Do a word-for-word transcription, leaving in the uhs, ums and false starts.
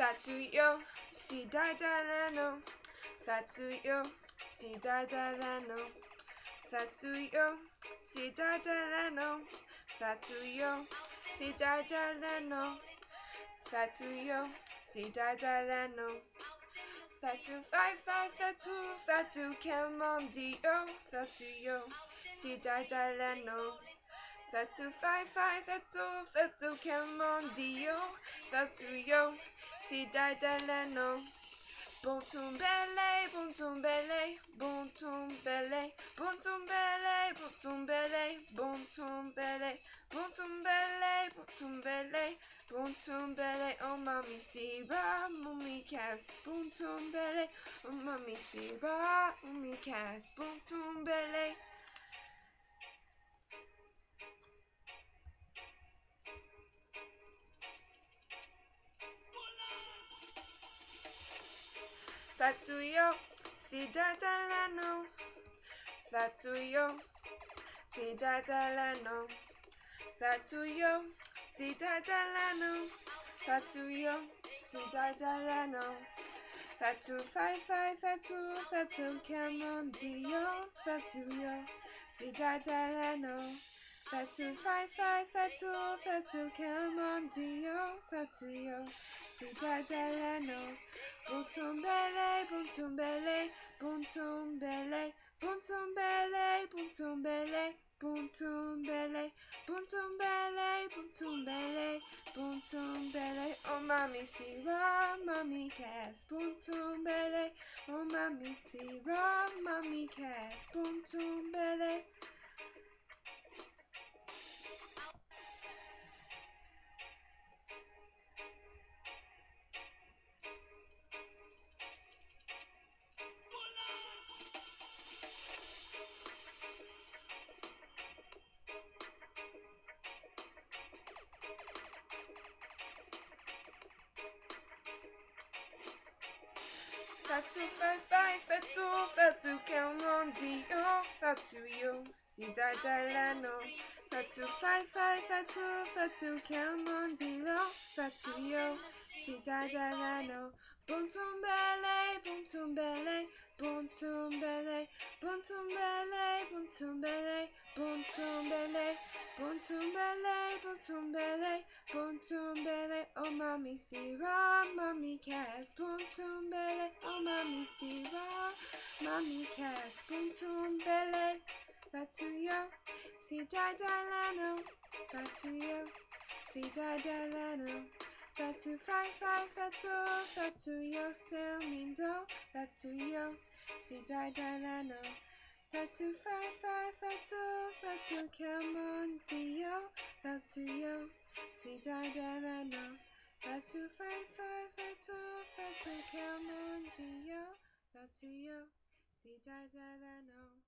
Fatou yo, si da da la no. Fatou yo, si da da la no. Fatou yo, si da da la no. Fatou yo, si da da la no. Fatou yo, si da da la no. Fatou five five Fatou, Fatou come on dio. Fatou yo, si da da la no. Fatou five five Fatou, Fatou come on dio. Fatou yo, si da da la no. Bon tombele, bon tombele, bon tombele, bon tombele, bon tombele, bon tombele, bon tombele, bon tombele, bon tombele, oh mommy sira, mommy casse, bon tombele, oh mommy sira, mommy casse, bon tombele. Fatou yo, si da da la no. Fatou yo, si da da la no. Fatou yo, si da da la no. Fatou yo, si da da la no. Fatou five five Fatou, Fatou come on dio. Fatou yo, si da da la no. Fatou five five Fatou, Fatou come on dio. Fatou yo, si da da la no. Bon tombele, bon tombele, bon tombele, bon tombele, bon tombele, bon tombele, bon tombele, bon tombele, bon tombele, oh mommy sira, mommy casse, bon tombele, oh mommy sira, mommy casse, bon tombele. Fatou five five Fatou, Fatou come on dio. Fatou yo, si da da la no. Fatou five five Fatou, Fatou come on dio. Fatou yo, si da da la no. Bon tombele, bon tombele, bon tombele, bon tombele, bon tombele, bon tombele, bon tombele, bon tombele, bon tombele, oh mommy sira, mommy casse, bon tombele, oh mommy sira, mommy casse, bon tombele. Fatou yo, si da da la no. Fatou yo, si da da la no. Fatou five five Fatou, Fatou yo still mean do. Fatou yo, si da da la no. Fatou five five Fatou, Fatou come on dio. Fatou yo, si da da la no. Fatou five five Fatou, Fatou come on dio. Fatou yo, si da da la no.